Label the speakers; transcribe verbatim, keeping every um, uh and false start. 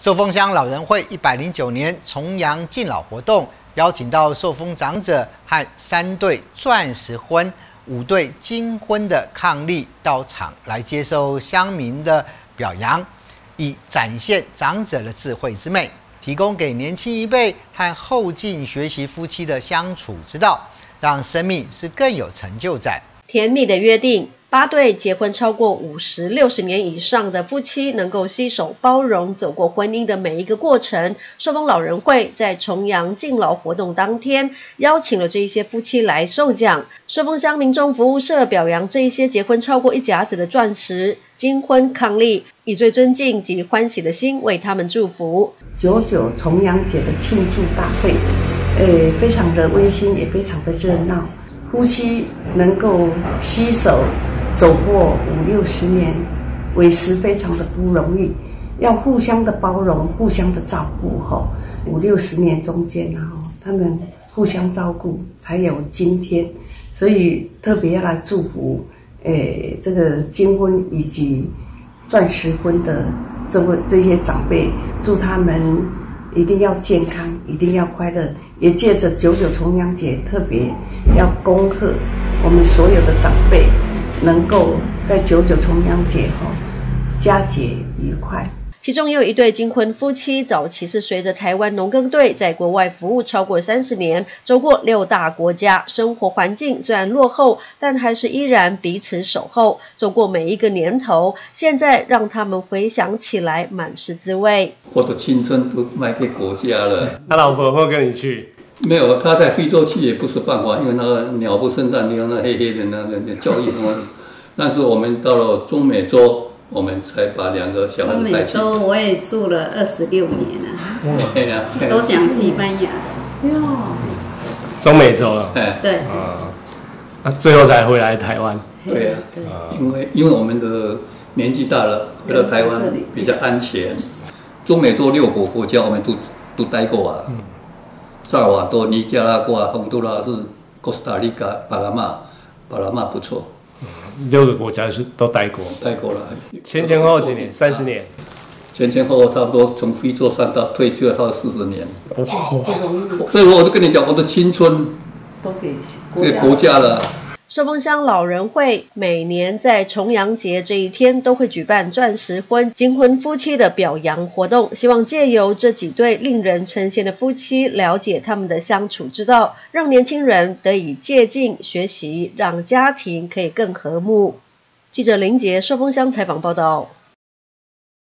Speaker 1: 寿丰乡老人会一百零九年重阳敬老活动，邀请到寿丰长者和三对钻石婚、五对金婚的伉俪到场来接受乡民的表扬，以展现长者的智慧之美，提供给年轻一辈和后进学习夫妻的相处之道，让生命是更有成就感。
Speaker 2: 甜蜜的约定。八对结婚超过五十、六十年以上的夫妻能够携手包容走过婚姻的每一个过程。寿丰老人会在重阳敬老活动当天，邀请了这一些夫妻来受奖。寿丰乡民众服务社表扬这一些结婚超过一甲子的钻石金婚伉俪，以最尊敬及欢喜的心为他们祝福。
Speaker 3: 九九重阳节的庆祝大会，呃，非常的温馨，也非常的热闹。夫妻能够携手走过五六十年，委实非常的不容易，要互相的包容，互相的照顾吼。五六十年中间啊，他们互相照顾，才有今天。所以特别要来祝福，诶，这个金婚以及钻石婚的这位这些长辈，祝他们一定要健康，一定要快乐。也借着九九重阳节，特别要恭贺我们所有的长辈，能够在九九重阳节后佳节愉快。
Speaker 2: 其中也有一对金婚夫妻，早期是随着台湾农耕队在国外服务超过三十年，走过六大国家，生活环境虽然落后，但还是依然彼此守候，走过每一个年头，现在让他们回想起来满是滋味。
Speaker 4: 我的青春都卖给国家了。
Speaker 5: 他老婆有没有跟你去？
Speaker 4: 没有，他在非洲去也不是办法，因为那个鸟不生蛋，有那黑黑的那个教育什么。但是我们到了中美洲，我们才把两个小孩子带去。
Speaker 6: 中美洲我也住了二十六年了，嗯、都讲西班牙的。哟，
Speaker 5: 中美洲了。
Speaker 4: 哎，
Speaker 6: 对。
Speaker 5: 啊，那最后才回来台湾。
Speaker 4: 对呀、啊，因为因为我们的年纪大了，回到台湾比较安全。中美洲六个国家我们都都待过啊。嗯，萨尔瓦多、尼加拉瓜、洪都拉斯、哥斯达黎加、巴拿马，巴拿马不错。
Speaker 5: 六个国家是都待过，
Speaker 4: 待过了。
Speaker 5: 前前后几年，三十年。
Speaker 4: 前前后后差不多从非洲上到退休到四十年。哇！所以我就跟你讲，我的青春
Speaker 3: 都给
Speaker 4: 这个国家了。
Speaker 2: 寿丰乡老人会每年在重阳节这一天都会举办钻石婚、金婚夫妻的表扬活动，希望借由这几对令人称羡的夫妻，了解他们的相处之道，让年轻人得以借鉴学习，让家庭可以更和睦。记者林杰寿丰乡采访报道。